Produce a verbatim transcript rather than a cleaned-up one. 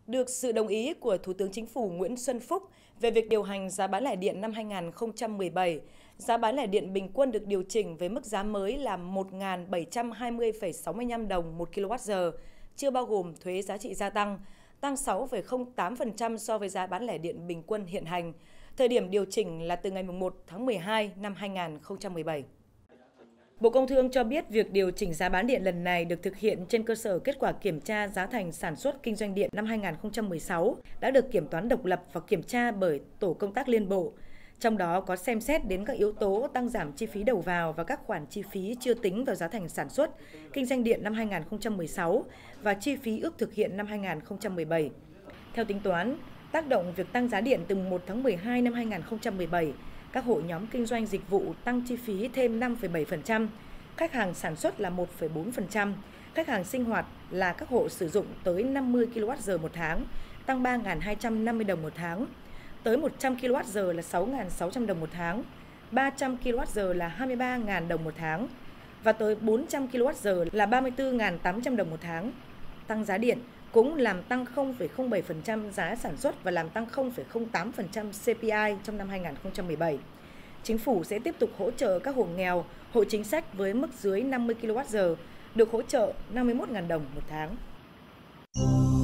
được sự đồng ý của Thủ tướng Chính phủ Nguyễn Xuân Phúc về việc điều hành giá bán lẻ điện năm hai nghìn không trăm mười bảy, giá bán lẻ điện bình quân được điều chỉnh với mức giá mới là một nghìn bảy trăm hai mươi phẩy sáu mươi lăm đồng một ki lô oát giờ, chưa bao gồm thuế giá trị gia tăng, tăng sáu phẩy không tám phần trăm so với giá bán lẻ điện bình quân hiện hành. Thời điểm điều chỉnh là từ ngày mùng một tháng mười hai năm hai nghìn không trăm mười bảy. Bộ Công Thương cho biết việc điều chỉnh giá bán điện lần này được thực hiện trên cơ sở kết quả kiểm tra giá thành sản xuất kinh doanh điện năm hai nghìn không trăm mười sáu đã được kiểm toán độc lập và kiểm tra bởi Tổ công tác liên bộ. Trong đó có xem xét đến các yếu tố tăng giảm chi phí đầu vào và các khoản chi phí chưa tính vào giá thành sản xuất kinh doanh điện năm hai nghìn không trăm mười sáu và chi phí ước thực hiện năm hai nghìn không trăm mười bảy. Theo tính toán, tác động việc tăng giá điện từ mùng một tháng mười hai năm hai nghìn không trăm mười bảy, các hội nhóm kinh doanh dịch vụ tăng chi phí thêm năm phẩy bảy phần trăm, khách hàng sản xuất là một phẩy bốn phần trăm, khách hàng sinh hoạt là các hộ sử dụng tới năm mươi ki lô oát giờ một tháng, tăng ba nghìn hai trăm năm mươi đồng một tháng, tới một trăm ki lô oát giờ là sáu nghìn sáu trăm đồng một tháng, ba trăm ki lô oát giờ là hai mươi ba nghìn đồng một tháng và tới bốn trăm ki lô oát giờ là ba mươi tư nghìn tám trăm đồng một tháng. Tăng giá điện cũng làm tăng không phẩy không bảy phần trăm giá sản xuất và làm tăng không phẩy không tám phần trăm xê pê i trong năm hai nghìn không trăm mười bảy. Chính phủ sẽ tiếp tục hỗ trợ các hộ nghèo, hộ chính sách với mức dưới năm mươi ki lô oát giờ, được hỗ trợ năm mươi mốt nghìn đồng một tháng.